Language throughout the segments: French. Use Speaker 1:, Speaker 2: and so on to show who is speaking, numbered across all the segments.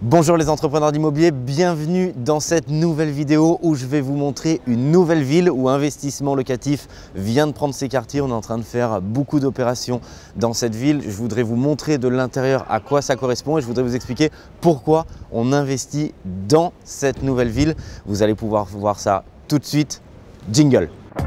Speaker 1: Bonjour les entrepreneurs d'immobilier, bienvenue dans cette nouvelle vidéo où je vais vous montrer une nouvelle ville où Investissement Locatif vient de prendre ses quartiers. On est en train de faire beaucoup d'opérations dans cette ville. Je voudrais vous montrer de l'intérieur à quoi ça correspond et je voudrais vous expliquer pourquoi on investit dans cette nouvelle ville. Vous allez pouvoir voir ça tout de suite. Jingle!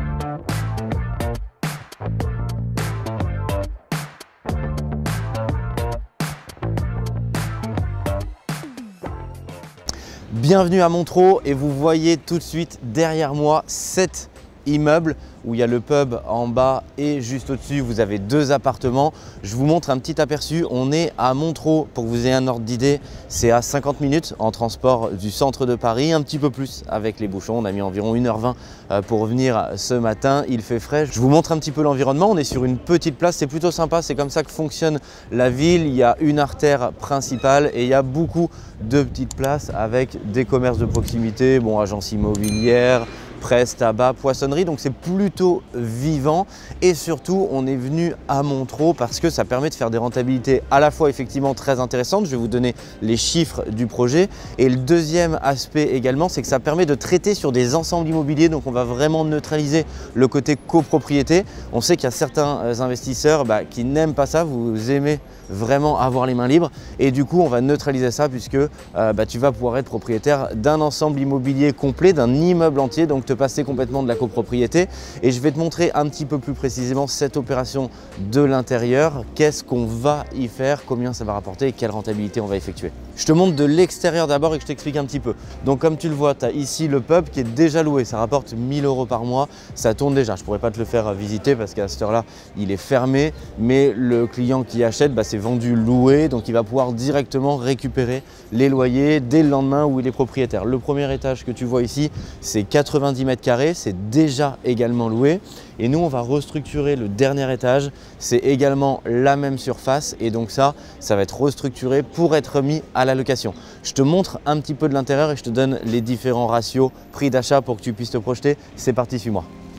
Speaker 1: Bienvenue à Montreux et vous voyez tout de suite derrière moi 7 immeubles où il y a le pub en bas et juste au-dessus vous avez 2 appartements. Je vous montre un petit aperçu. On est à Montreux, pour que vous ayez un ordre d'idée, c'est à 50 minutes en transport du centre de Paris, un petit peu plus avec les bouchons. On a mis environ 1h20 pour venir ce matin, il fait frais. Je vous montre un petit peu l'environnement. On est sur une petite place, c'est plutôt sympa, c'est comme ça que fonctionne la ville. Il y a une artère principale et il y a beaucoup de petites places avec des commerces de proximité, bon, agences immobilières, presse, tabac, poissonnerie, donc c'est plutôt vivant et surtout on est venu à Montreux parce que ça permet de faire des rentabilités à la fois effectivement très intéressantes. Je vais vous donner les chiffres du projet et le deuxième aspect également, c'est que ça permet de traiter sur des ensembles immobiliers, donc on va vraiment neutraliser le côté copropriété. On sait qu'il y a certains investisseurs qui n'aiment pas ça, vous aimez vraiment avoir les mains libres et du coup on va neutraliser ça puisque tu vas pouvoir être propriétaire d'un ensemble immobilier complet, d'un immeuble entier, donc te passer complètement de la copropriété. Et je vais te montrer un petit peu plus précisément cette opération de l'intérieur, qu'est-ce qu'on va y faire, combien ça va rapporter et quelle rentabilité on va effectuer. Je te montre de l'extérieur d'abord et que je t'explique un petit peu. Donc comme tu le vois, tu as ici le pub qui est déjà loué, ça rapporte 1000 € par mois, ça tourne déjà. Je ne pourrais pas te le faire visiter parce qu'à cette heure-là, il est fermé, mais le client qui achète, c'est vendu loué, donc il va pouvoir directement récupérer les loyers dès le lendemain où il est propriétaire. Le premier étage que tu vois ici, c'est 90 mètres carrés, c'est déjà également loué. Et nous, on va restructurer le dernier étage, c'est également la même surface et donc ça va être restructuré pour être mis à la location. Je te montre un petit peu de l'intérieur et je te donne les différents ratios prix d'achat pour que tu puisses te projeter. C'est parti, suis-moi.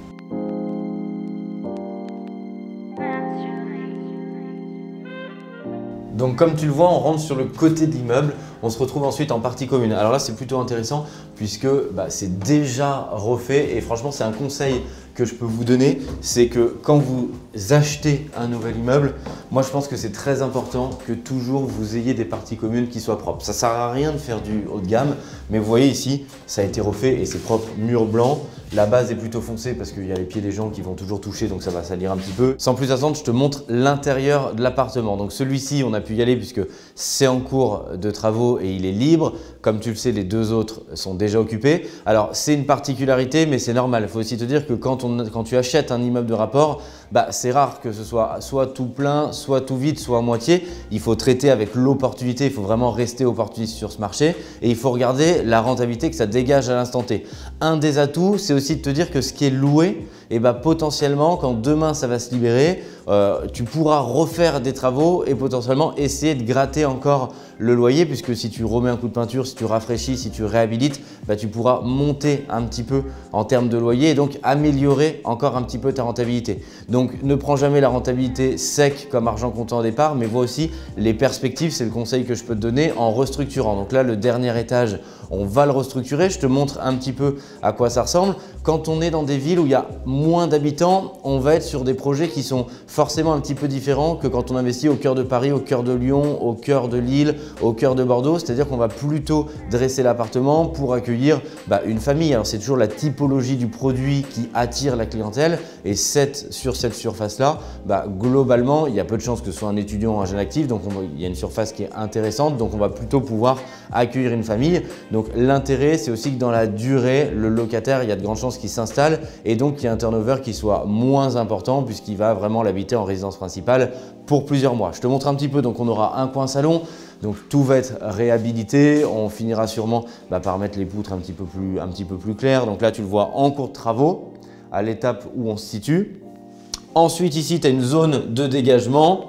Speaker 1: Donc comme tu le vois, on rentre sur le côté de l'immeuble, on se retrouve ensuite en partie commune. Alors là, c'est plutôt intéressant puisque c'est déjà refait et franchement, c'est un conseil que je peux vous donner, c'est que quand vous achetez un nouvel immeuble, moi je pense que c'est très important que toujours vous ayez des parties communes qui soient propres. Ça ne sert à rien de faire du haut de gamme, mais vous voyez ici, ça a été refait et c'est propre, mur blanc. La base est plutôt foncée parce qu'il y a les pieds des gens qui vont toujours toucher, donc ça va salir un petit peu. Sans plus attendre, je te montre l'intérieur de l'appartement. Donc celui-ci, on a pu y aller puisque c'est en cours de travaux et il est libre. Comme tu le sais, les 2 autres sont déjà occupés. Alors c'est une particularité, mais c'est normal. Il faut aussi te dire que quand tu achètes un immeuble de rapport, c'est rare que ce soit tout plein, soit tout vide, soit à moitié. Il faut traiter avec l'opportunité, il faut vraiment rester opportuniste sur ce marché et il faut regarder la rentabilité que ça dégage à l'instant T. Un des atouts, c'est aussi de te dire que ce qui est loué, potentiellement, quand demain ça va se libérer, tu pourras refaire des travaux et potentiellement essayer de gratter encore le loyer puisque si tu remets un coup de peinture, si tu rafraîchis, si tu réhabilites, tu pourras monter un petit peu en termes de loyer et donc améliorer encore un petit peu ta rentabilité. Donc ne prends jamais la rentabilité sec comme argent comptant au départ, mais vois aussi les perspectives, c'est le conseil que je peux te donner en restructurant. Donc là, le dernier étage, on va le restructurer. Je te montre un petit peu à quoi ça ressemble. Quand on est dans des villes où il y a moins d'habitants, on va être sur des projets qui sont forcément un petit peu différents que quand on investit au cœur de Paris, au cœur de Lyon, au cœur de Lille, au cœur de Bordeaux. C'est-à-dire qu'on va plutôt dresser l'appartement pour accueillir une famille. Alors c'est toujours la typologie du produit qui attire la clientèle et sur cette surface-là, globalement, il y a peu de chances que ce soit un étudiant ou un jeune actif. Donc il y a une surface qui est intéressante, donc on va plutôt pouvoir accueillir une famille. Donc l'intérêt, c'est aussi que dans la durée, le locataire, il y a de grandes chances qu'il s'installe et donc qu'il y ait un turnover qui soit moins important puisqu'il va vraiment l'habiter en résidence principale pour plusieurs mois. Je te montre un petit peu, donc on aura un coin salon, donc tout va être réhabilité, on finira sûrement par mettre les poutres un petit peu plus claires. Donc là, tu le vois en cours de travaux, à l'étape où on se situe. Ensuite, ici, tu as une zone de dégagement.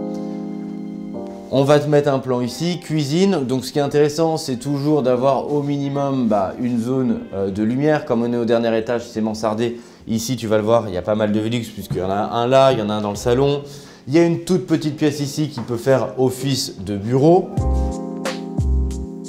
Speaker 1: On va te mettre un plan ici, cuisine. Donc ce qui est intéressant, c'est toujours d'avoir au minimum une zone de lumière. Comme on est au dernier étage, c'est mansardé. Ici, tu vas le voir, il y a pas mal de Velux puisqu'il y en a un là, il y en a un dans le salon. Il y a une toute petite pièce ici qui peut faire office de bureau.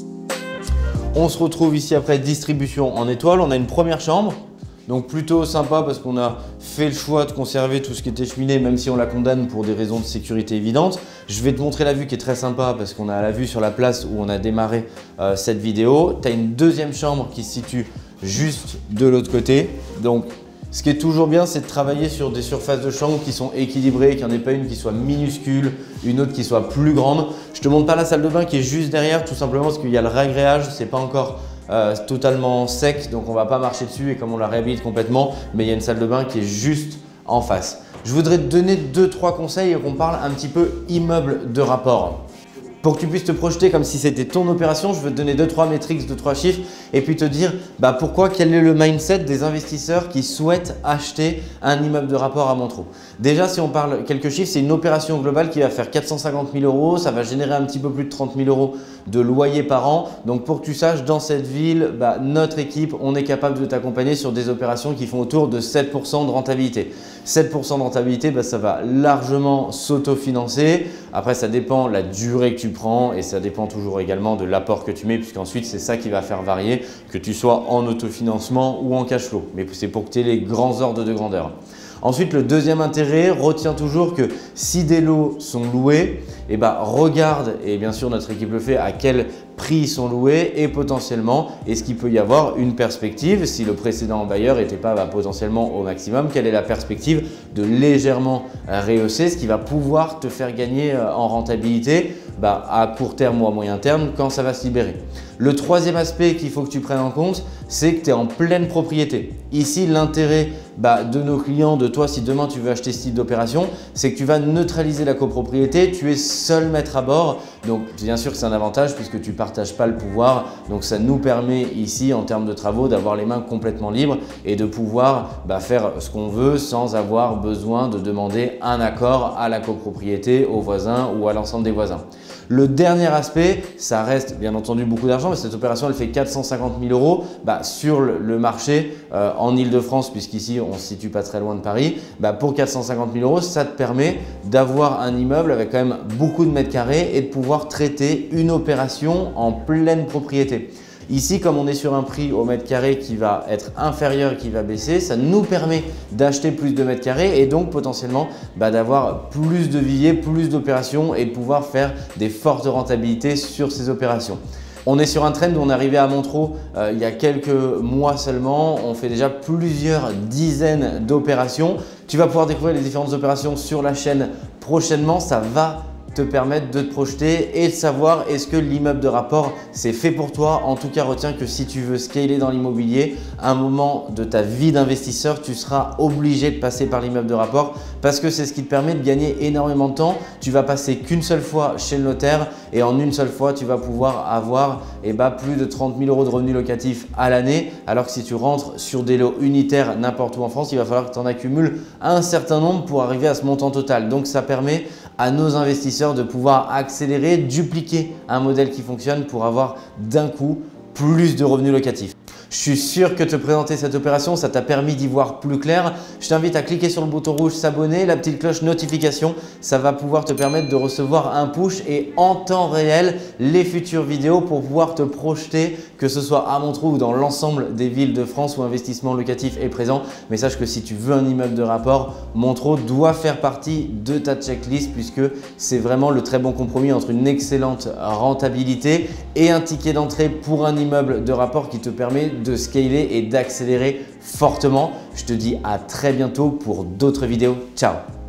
Speaker 1: On se retrouve ici après distribution en étoile. On a une première chambre. Donc plutôt sympa parce qu'on a fait le choix de conserver tout ce qui était cheminée, même si on la condamne pour des raisons de sécurité évidentes. Je vais te montrer la vue qui est très sympa parce qu'on a la vue sur la place où on a démarré cette vidéo. Tu as une deuxième chambre qui se situe juste de l'autre côté. Donc ce qui est toujours bien, c'est de travailler sur des surfaces de chambre qui sont équilibrées, qu'il n'y en ait pas une qui soit minuscule, une autre qui soit plus grande. Je te montre pas la salle de bain qui est juste derrière, tout simplement parce qu'il y a le réagréage, c'est pas encore totalement sec, donc on va pas marcher dessus et comme on la réhabilite complètement, mais il y a une salle de bain qui est juste en face. Je voudrais te donner 2-3 conseils et qu'on parle un petit peu immeuble de rapport. Pour que tu puisses te projeter comme si c'était ton opération, je veux te donner 2-3 métriques, 2-3 chiffres et puis te dire pourquoi, quel est le mindset des investisseurs qui souhaitent acheter un immeuble de rapport à Montereau. Déjà, si on parle quelques chiffres, c'est une opération globale qui va faire 450 000 €, ça va générer un petit peu plus de 30 000 € de loyer par an. Donc pour que tu saches, dans cette ville, notre équipe, on est capable de t'accompagner sur des opérations qui font autour de 7 % de rentabilité. 7 % de rentabilité, ça va largement s'autofinancer. Après, ça dépend de la durée que tu prends et ça dépend toujours également de l'apport que tu mets puisqu'ensuite, c'est ça qui va faire varier que tu sois en autofinancement ou en cash flow. Mais c'est pour que tu aies les grands ordres de grandeur. Ensuite, le deuxième intérêt, retiens toujours que si des lots sont loués, regarde, et bien sûr notre équipe le fait, à quel prix ils sont loués et potentiellement, est-ce qu'il peut y avoir une perspective, si le précédent bailleur n'était pas potentiellement au maximum, quelle est la perspective de légèrement rehausser, ce qui va pouvoir te faire gagner en rentabilité à court terme ou à moyen terme quand ça va se libérer. Le troisième aspect qu'il faut que tu prennes en compte, c'est que tu es en pleine propriété. Ici, l'intérêt de nos clients, de toi, si demain tu veux acheter ce type d'opération, c'est que tu vas neutraliser la copropriété, tu es seul maître à bord. Donc bien sûr que c'est un avantage puisque tu ne partages pas le pouvoir. Donc ça nous permet ici en termes de travaux d'avoir les mains complètement libres et de pouvoir faire ce qu'on veut sans avoir besoin de demander un accord à la copropriété, aux voisins ou à l'ensemble des voisins. Le dernier aspect, ça reste bien entendu beaucoup d'argent, mais cette opération elle fait 450 000 € sur le marché en Ile-de-France, puisqu'ici on ne se situe pas très loin de Paris. Pour 450 000 €, ça te permet d'avoir un immeuble avec quand même beaucoup de mètres carrés et de pouvoir traiter une opération en pleine propriété. Ici, comme on est sur un prix au mètre carré qui va être inférieur et qui va baisser, ça nous permet d'acheter plus de mètres carrés et donc potentiellement d'avoir plus de viviers, plus d'opérations et de pouvoir faire des fortes rentabilités sur ces opérations. On est sur un trend où on est arrivé à Montereau il y a quelques mois seulement. On fait déjà plusieurs dizaines d'opérations. Tu vas pouvoir découvrir les différentes opérations sur la chaîne prochainement. Ça va te permettre de te projeter et de savoir est-ce que l'immeuble de rapport c'est fait pour toi. En tout cas, retiens que si tu veux scaler dans l'immobilier, à un moment de ta vie d'investisseur, tu seras obligé de passer par l'immeuble de rapport parce que c'est ce qui te permet de gagner énormément de temps. Tu vas passer qu'une seule fois chez le notaire et en une seule fois, tu vas pouvoir avoir plus de 30 000 € de revenus locatifs à l'année. Alors que si tu rentres sur des lots unitaires n'importe où en France, il va falloir que tu en accumules un certain nombre pour arriver à ce montant total. Donc, ça permet à nos investisseurs de pouvoir accélérer, dupliquer un modèle qui fonctionne pour avoir d'un coup plus de revenus locatifs. Je suis sûr que te présenter cette opération, ça t'a permis d'y voir plus clair. Je t'invite à cliquer sur le bouton rouge s'abonner, la petite cloche notification. Ça va pouvoir te permettre de recevoir un push et en temps réel les futures vidéos pour pouvoir te projeter, que ce soit à Montereau ou dans l'ensemble des villes de France où investissement locatif est présent. Mais sache que si tu veux un immeuble de rapport, Montereau doit faire partie de ta checklist puisque c'est vraiment le très bon compromis entre une excellente rentabilité et un ticket d'entrée pour un immeuble de rapport qui te permet de scaler et d'accélérer fortement. Je te dis à très bientôt pour d'autres vidéos. Ciao!